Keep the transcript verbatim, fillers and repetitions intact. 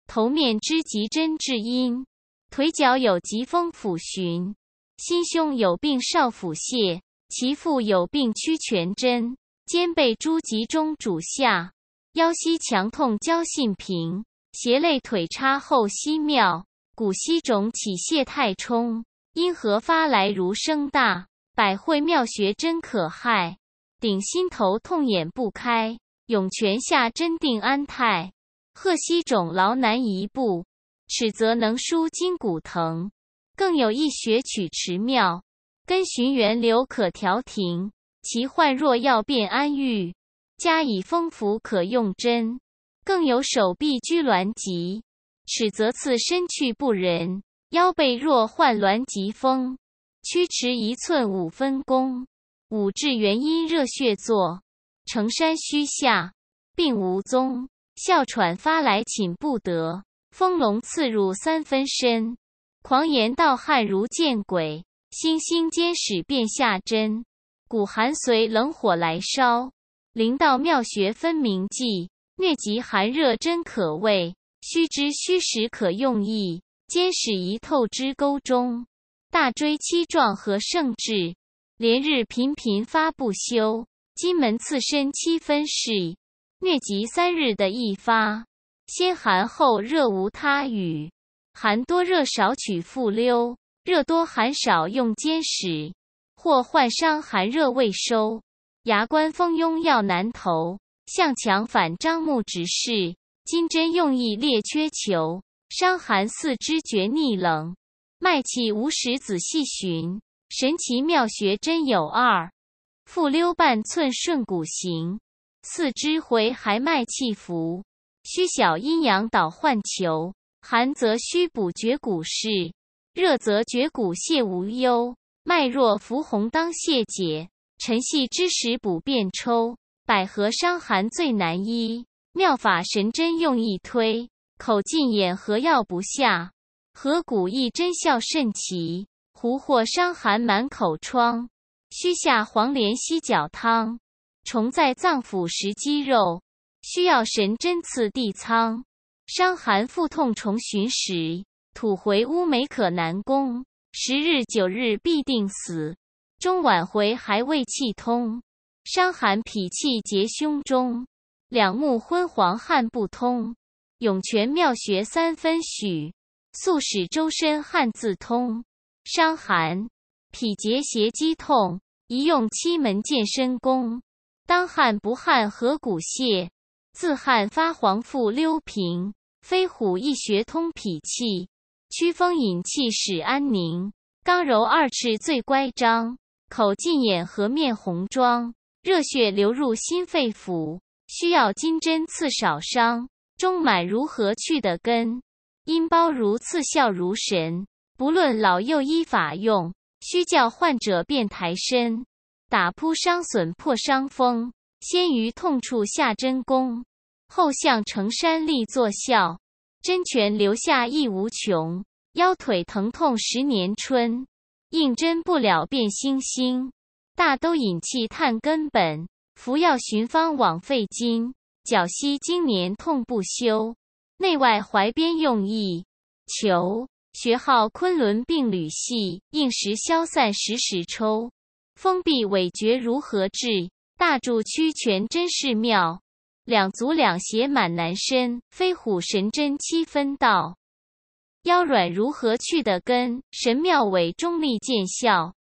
头面之极针至阴，腿脚有疾风府寻，心胸有病少府泻，其腹有病曲全针，肩背诸疾中主下，腰膝强痛交信平，胁肋腿插后膝妙，骨膝肿起泻太冲，因何发来如声大，百会妙穴真可害，顶心头痛眼不开，涌泉下真定安泰，鹤膝肿劳难移步，尺则能舒筋骨疼，更有一穴取池妙，根循源流可调停，其患若要便安愈，加以风服可用针，更有手臂拘挛急，尺则刺身去不仁，腰背若患挛急风，曲池一寸五分功，五至元阴热血作，承山虚下，病无踪，哮喘发来寝不得，风龙刺入三分身，狂言盗汗如见鬼，星星间使变下针，骨寒随冷火来烧，灵道妙穴分明记，疟疾寒热真可畏，须知虚实可用意，兼使一透之沟中，大椎七状和盛治，连日频频发不休，金门刺身七分是，疟疾三日的一发，先寒后热无他语，寒多热少取复溜，热多寒少用兼使，或患伤寒热未收，牙关蜂拥要难投，向强反张目直视，金针用意列缺求，伤寒四肢觉逆冷，脉气无时仔细寻，神奇妙穴真有二，复溜半寸顺骨行，四肢回还脉气服，虚小阴阳导换求，寒则虚补绝骨势，热则绝骨泻无忧，脉若浮红当泻解，晨细之时补便抽，百合伤寒最难医，妙法神针用意推，口进眼合药不下，合谷益针效甚奇，胡或伤寒满口疮，须下黄连犀角汤，虫在脏腑食肌肉，需要神针刺地仓，伤寒腹痛虫寻食，吐回乌梅可难攻，十日九日必定死，中晚回还未气通，伤寒脾气结胸中，两目昏黄汗不通，涌泉妙穴三分许，速使周身汗自通，伤寒脾结邪肌痛，宜用七门健身功，当汗不汗合谷泻，自汗发黄腹溜平，飞虎一穴通脾气，驱风引气使安宁，刚柔二翅最乖张，口进眼和面红妆，热血流入心肺腑，需要金针刺少伤，中满如何去的根，阴包如刺效如神，不论老幼依法用，需叫患者便抬身，打扑伤损破伤风，先于痛处下针功，后向承山力作效，针泉流下亦无穷，腰腿疼痛十年春，应针不了变星星，大都引气探根本，服药寻方枉费金，脚膝经年痛不休，内外怀边用意，求学号昆仑并履系，应时消散时时抽，封闭痿厥如何治，大柱曲全真是妙，两足两鞋满难伸，飞虎神针七分道，腰软如何去的根，神妙尾中立见效，